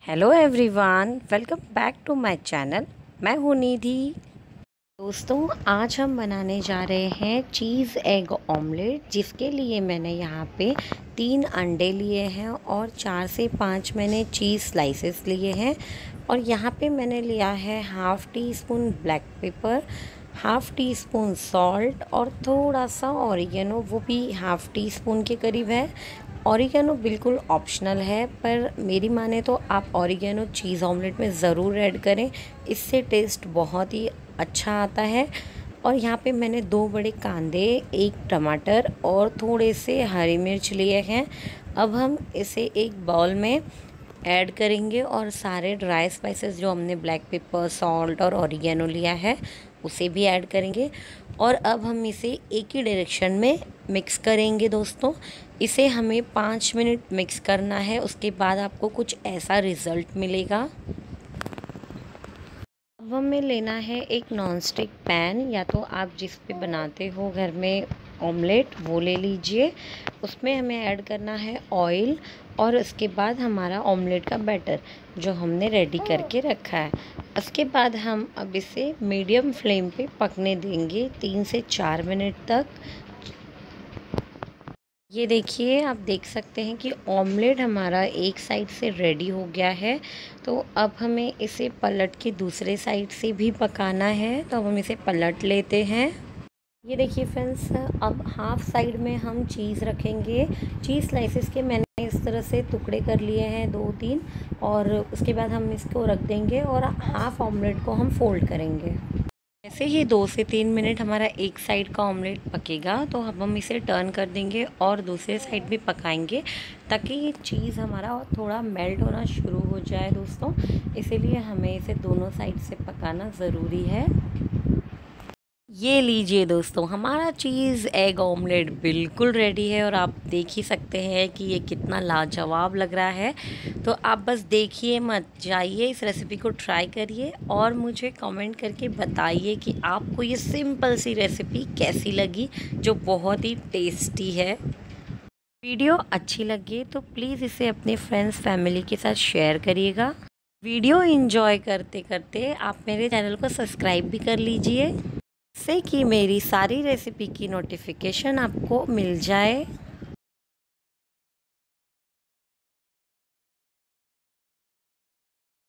Hello everyone, welcome back to my channel. मैं हूँ निधि। दोस्तों, आज हम बनाने जा रहे हैं चीज़ एग ऑमलेट, जिसके लिए मैंने यहाँ पे 3 अंडे लिए हैं और 4 से 5 मैंने चीज़ स्लाइसेस लिए हैं। और यहाँ पे मैंने लिया है half teaspoon black pepper, half teaspoon salt और थोड़ा सा ऑरिगेनो, वो भी हाफ़ टी स्पून के करीब है। ऑरिगेनो बिल्कुल ऑप्शनल है, पर मेरी माने तो आप ऑरिगेनो चीज़ ऑमलेट में ज़रूर ऐड करें, इससे टेस्ट बहुत ही अच्छा आता है। और यहाँ पे मैंने 2 बड़े कांदे, 1 टमाटर और थोड़े से हरी मिर्च लिए हैं। अब हम इसे एक बाउल में ऐड करेंगे और सारे ड्राई स्पाइसेस जो हमने ब्लैक पेपर, सॉल्ट और ऑरिगेनो लिया है उसे भी ऐड करेंगे। और अब हम इसे एक ही डायरेक्शन में मिक्स करेंगे दोस्तों। इसे हमें 5 मिनट मिक्स करना है, उसके बाद आपको कुछ ऐसा रिज़ल्ट मिलेगा। अब हमें लेना है एक नॉन स्टिक पैन, या तो आप जिस पे बनाते हो घर में ऑमलेट वो ले लीजिए। उसमें हमें ऐड करना है ऑयल और उसके बाद हमारा ऑमलेट का बैटर जो हमने रेडी करके रखा है। उसके बाद हम अब इसे मीडियम फ्लेम पे पकने देंगे 3 से 4 मिनट तक। ये देखिए, आप देख सकते हैं कि ऑमलेट हमारा एक साइड से रेडी हो गया है। तो अब हमें इसे पलट के दूसरे साइड से भी पकाना है, तो अब हम इसे पलट लेते हैं। ये देखिए फ्रेंड्स, अब हाफ साइड में हम चीज़ रखेंगे। चीज़ स्लाइसेस के मैंने इस तरह से टुकड़े कर लिए हैं 2-3, और उसके बाद हम इसको रख देंगे और हाफ ऑमलेट को हम फोल्ड करेंगे। ऐसे ही 2 से 3 मिनट हमारा एक साइड का ऑमलेट पकेगा, तो अब हम इसे टर्न कर देंगे और दूसरे साइड भी पकाएंगे, ताकि ये चीज़ हमारा थोड़ा मेल्ट होना शुरू हो जाए दोस्तों। इसीलिए हमें इसे दोनों साइड से पकाना ज़रूरी है। ये लीजिए दोस्तों, हमारा चीज़ एग ऑमलेट बिल्कुल रेडी है और आप देख ही सकते हैं कि ये कितना लाजवाब लग रहा है। तो आप बस देखिए मत, जाइए इस रेसिपी को ट्राई करिए और मुझे कमेंट करके बताइए कि आपको ये सिंपल सी रेसिपी कैसी लगी, जो बहुत ही टेस्टी है। वीडियो अच्छी लगे तो प्लीज़ इसे अपने फ्रेंड्स फैमिली के साथ शेयर करिएगा। वीडियो एंजॉय करते करते आप मेरे चैनल को सब्सक्राइब भी कर लीजिए, जिससे कि मेरी सारी रेसिपी की नोटिफिकेशन आपको मिल जाए।